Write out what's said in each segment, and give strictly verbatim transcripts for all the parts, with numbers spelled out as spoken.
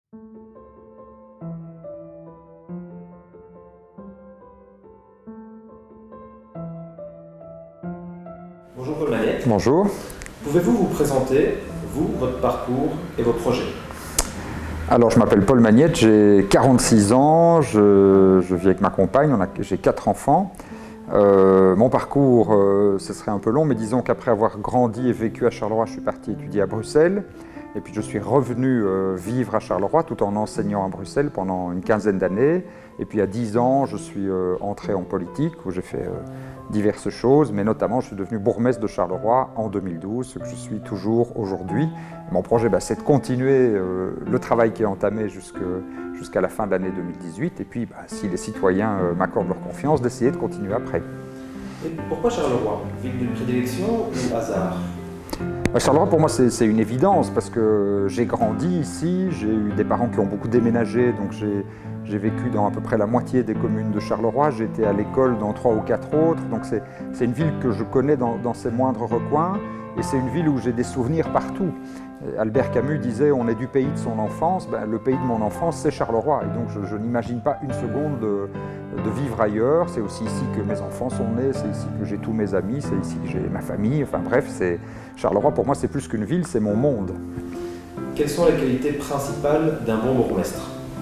Bonjour Paul Magnette. Bonjour. Pouvez-vous vous présenter, vous, votre parcours et vos projets? Alors je m'appelle Paul Magnette, j'ai quarante-six ans, je, je vis avec ma compagne, j'ai quatre enfants. Euh, mon parcours, euh, ce serait un peu long, mais disons qu'après avoir grandi et vécu à Charleroi, je suis parti étudier à Bruxelles. Et puis je suis revenu euh, vivre à Charleroi tout en enseignant à Bruxelles pendant une quinzaine d'années. Et puis à dix ans, je suis euh, entré en politique où j'ai fait euh, diverses choses, mais notamment je suis devenu bourgmestre de Charleroi en deux mille douze, ce que je suis toujours aujourd'hui. Mon projet, bah, c'est de continuer euh, le travail qui est entamé jusque, jusqu'à la fin de l'année deux mille dix-huit. Et puis, bah, si les citoyens euh, m'accordent leur confiance, d'essayer de continuer après. Et pourquoi Charleroi? Ville de prédilection ou hasard? Charleroi, pour moi, c'est une évidence parce que j'ai grandi ici, j'ai eu des parents qui ont beaucoup déménagé, donc j'ai vécu dans à peu près la moitié des communes de Charleroi, j'ai été à l'école dans trois ou quatre autres, donc c'est une ville que je connais dans, dans ses moindres recoins et c'est une ville où j'ai des souvenirs partout. Albert Camus disait « on est du pays de son enfance ben, », le pays de mon enfance c'est Charleroi et donc je, je n'imagine pas une seconde de, de vivre ailleurs. C'est aussi ici que mes enfants sont nés, c'est ici que j'ai tous mes amis, c'est ici que j'ai ma famille, enfin bref, Charleroi pour moi c'est plus qu'une ville, c'est mon monde. Quelles sont les qualités principales d'un bon bourgmestre?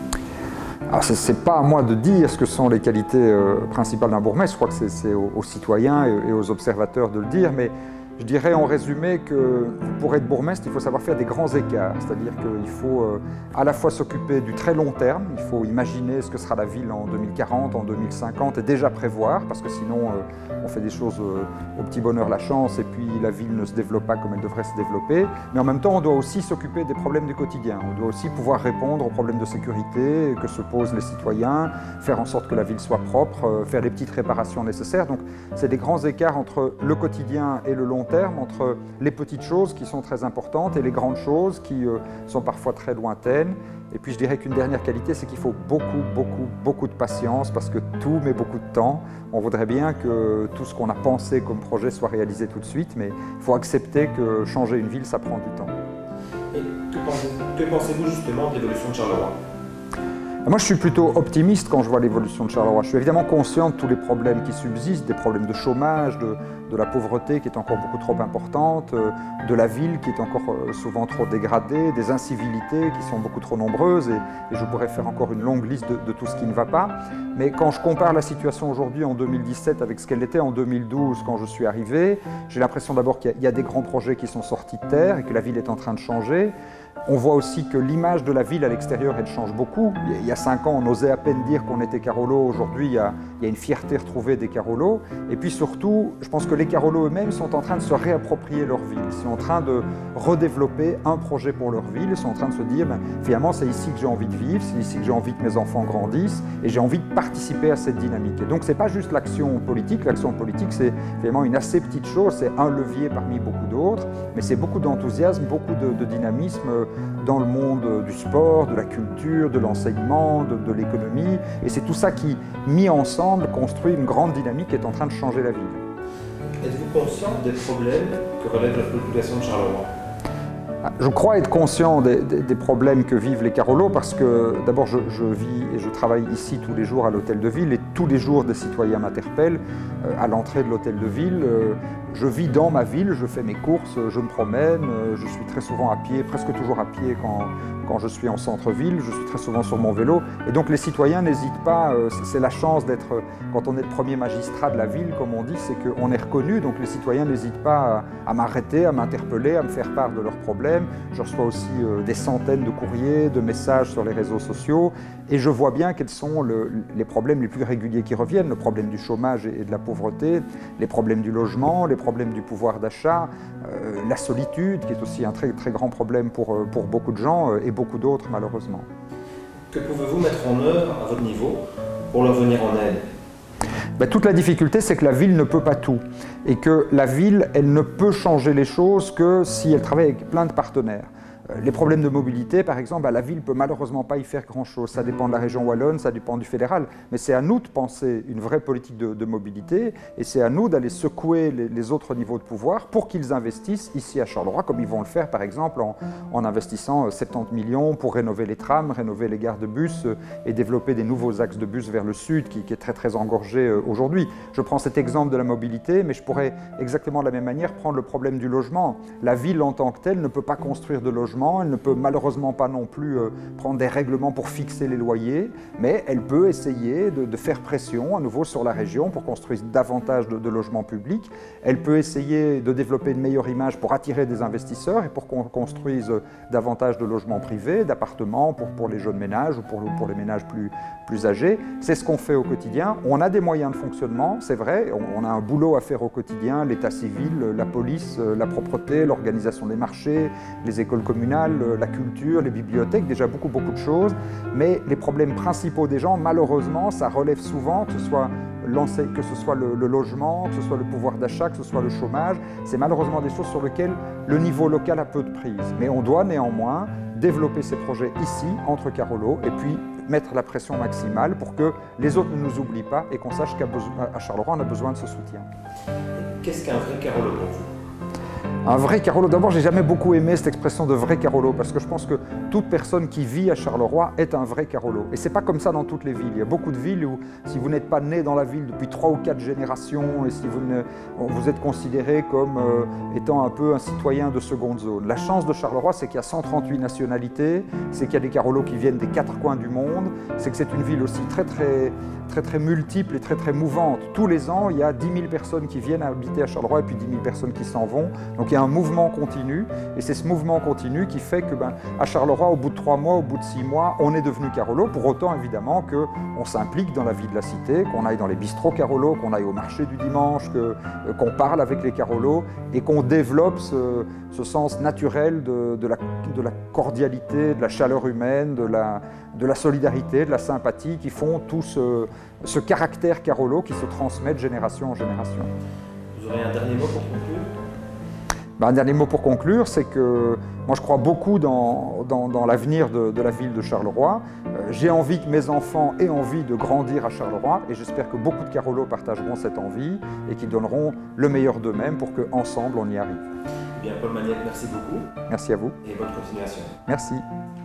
Alors ce n'est pas à moi de dire ce que sont les qualités euh, principales d'un bourgmestre, je crois que c'est aux, aux citoyens et, et aux observateurs de le dire, mais je dirais en résumé que pour être bourgmestre, il faut savoir faire des grands écarts, c'est-à-dire qu'il faut euh, à la fois s'occuper du très long terme, il faut imaginer ce que sera la ville en deux mille quarante, en deux mille cinquante et déjà prévoir, parce que sinon euh, on fait des choses euh, au petit bonheur la chance et puis la ville ne se développe pas comme elle devrait se développer. Mais en même temps, on doit aussi s'occuper des problèmes du quotidien, on doit aussi pouvoir répondre aux problèmes de sécurité que se posent les citoyens, faire en sorte que la ville soit propre, euh, faire les petites réparations nécessaires. Donc c'est des grands écarts entre le quotidien et le long terme, entre les petites choses qui sont très importantes et les grandes choses qui euh, sont parfois très lointaines. Et puis je dirais qu'une dernière qualité, c'est qu'il faut beaucoup, beaucoup, beaucoup de patience parce que tout met beaucoup de temps. On voudrait bien que tout ce qu'on a pensé comme projet soit réalisé tout de suite, mais il faut accepter que changer une ville, ça prend du temps. Et que pensez-vous justement de l'évolution de Charleroi ? Moi, je suis plutôt optimiste quand je vois l'évolution de Charleroi. Je suis évidemment conscient de tous les problèmes qui subsistent, des problèmes de chômage, de, de la pauvreté qui est encore beaucoup trop importante, de la ville qui est encore souvent trop dégradée, des incivilités qui sont beaucoup trop nombreuses et, et je pourrais faire encore une longue liste de, de tout ce qui ne va pas. Mais quand je compare la situation aujourd'hui en deux mille dix-sept avec ce qu'elle était en deux mille douze quand je suis arrivé, j'ai l'impression d'abord qu'il y, y a des grands projets qui sont sortis de terre et que la ville est en train de changer. On voit aussi que l'image de la ville à l'extérieur, elle change beaucoup. Il y a cinq ans, on osait à peine dire qu'on était Carolo. Aujourd'hui, il y a, il y a une fierté retrouvée des Carolos. Et puis surtout, je pense que les Carolos eux-mêmes sont en train de se réapproprier leur ville. Ils sont en train de redévelopper un projet pour leur ville. Ils sont en train de se dire, ben, finalement, c'est ici que j'ai envie de vivre, c'est ici que j'ai envie que mes enfants grandissent et j'ai envie de participer à cette dynamique. Et donc, ce n'est pas juste l'action politique. L'action politique, c'est finalement une assez petite chose. C'est un levier parmi beaucoup d'autres. Mais c'est beaucoup d'enthousiasme, beaucoup de, de dynamisme dans le monde du sport, de la culture, de l'enseignement, de, de l'économie. Et c'est tout ça qui, mis ensemble, construit une grande dynamique qui est en train de changer la ville. Êtes-vous conscient des problèmes que relève la population de Charleroi ? Je crois être conscient des, des, des problèmes que vivent les Carolos parce que d'abord je, je vis et je travaille ici tous les jours à l'hôtel de ville et tous les jours des citoyens m'interpellent euh, à l'entrée de l'hôtel de ville. Euh, je vis dans ma ville, je fais mes courses, je me promène, euh, je suis très souvent à pied, presque toujours à pied quand, quand je suis en centre-ville, je suis très souvent sur mon vélo et donc les citoyens n'hésitent pas, euh, c'est la chance d'être, quand on est le premier magistrat de la ville comme on dit, c'est qu'on est reconnu, donc les citoyens n'hésitent pas à, à m'arrêter, à m'interpeller, à me faire part de leurs problèmes. Je reçois aussi euh, des centaines de courriers, de messages sur les réseaux sociaux et je vois bien quels sont le, les problèmes les plus réguliers qui reviennent, le problème du chômage et de la pauvreté, les problèmes du logement, les problèmes du pouvoir d'achat, euh, la solitude qui est aussi un très, très grand problème pour, pour beaucoup de gens euh, et beaucoup d'autres malheureusement. Que pouvez-vous mettre en œuvre à votre niveau pour leur venir en aide ? Ben, toute la difficulté, c'est que la ville ne peut pas tout et que la ville, elle ne peut changer les choses que si elle travaille avec plein de partenaires. Les problèmes de mobilité, par exemple, bah, la ville ne peut malheureusement pas y faire grand-chose. Ça dépend de la région wallonne, ça dépend du fédéral. Mais c'est à nous de penser une vraie politique de, de mobilité et c'est à nous d'aller secouer les, les autres niveaux de pouvoir pour qu'ils investissent ici à Charleroi, comme ils vont le faire, par exemple, en, en investissant soixante-dix millions pour rénover les trams, rénover les gares de bus et développer des nouveaux axes de bus vers le sud qui, qui est très, très engorgé aujourd'hui. Je prends cet exemple de la mobilité, mais je pourrais exactement de la même manière prendre le problème du logement. La ville en tant que telle ne peut pas construire de logement. Elle ne peut malheureusement pas non plus euh, prendre des règlements pour fixer les loyers, mais elle peut essayer de, de faire pression à nouveau sur la région pour construire davantage de, de logements publics. Elle peut essayer de développer une meilleure image pour attirer des investisseurs et pour qu'on construise davantage de logements privés, d'appartements pour, pour les jeunes ménages ou pour, pour les ménages plus, plus âgés. C'est ce qu'on fait au quotidien. On a des moyens de fonctionnement, c'est vrai. On, on a un boulot à faire au quotidien, l'état civil, la police, la propreté, l'organisation des marchés, les écoles communales, la culture, les bibliothèques, déjà beaucoup beaucoup de choses, mais les problèmes principaux des gens, malheureusement, ça relève souvent, que ce soit, que ce soit le, le logement, que ce soit le pouvoir d'achat, que ce soit le chômage, c'est malheureusement des choses sur lesquelles le niveau local a peu de prise. Mais on doit néanmoins développer ces projets ici, entre Carolo, et puis mettre la pression maximale pour que les autres ne nous oublient pas et qu'on sache qu'à Charleroi, on a besoin de ce soutien. Qu'est-ce qu'un vrai Carolo pour vous ? Un vrai Carolo, d'abord j'ai jamais beaucoup aimé cette expression de vrai Carolo parce que je pense que toute personne qui vit à Charleroi est un vrai Carolo. Et c'est pas comme ça dans toutes les villes. Il y a beaucoup de villes où si vous n'êtes pas né dans la ville depuis trois ou quatre générations et si vous, ne, vous êtes considéré comme euh, étant un peu un citoyen de seconde zone. La chance de Charleroi, c'est qu'il y a cent trente-huit nationalités, c'est qu'il y a des Carolos qui viennent des quatre coins du monde, c'est que c'est une ville aussi très très, très très multiple et très très mouvante. Tous les ans, il y a dix mille personnes qui viennent habiter à Charleroi et puis dix mille personnes qui s'en vont. Donc, il y a un mouvement continu et c'est ce mouvement continu qui fait que ben, à Charleroi, au bout de trois mois, au bout de six mois, on est devenu Carolo. Pour autant, évidemment, qu'on s'implique dans la vie de la cité, qu'on aille dans les bistrots Carolo, qu'on aille au marché du dimanche, qu'on euh, qu'on parle avec les Carolos et qu'on développe ce, ce sens naturel de, de, la, de la cordialité, de la chaleur humaine, de la, de la solidarité, de la sympathie qui font tout ce, ce caractère Carolo qui se transmet de génération en génération. Vous aurez un dernier mot pour conclure ? Ben, un dernier mot pour conclure, c'est que moi je crois beaucoup dans, dans, dans l'avenir de, de la ville de Charleroi. Euh, J'ai envie que mes enfants aient envie de grandir à Charleroi et j'espère que beaucoup de Carolos partageront cette envie et qu'ils donneront le meilleur d'eux-mêmes pour qu'ensemble on y arrive. Bien, Paul Maniac, merci beaucoup. Merci à vous. Et bonne continuation. Merci.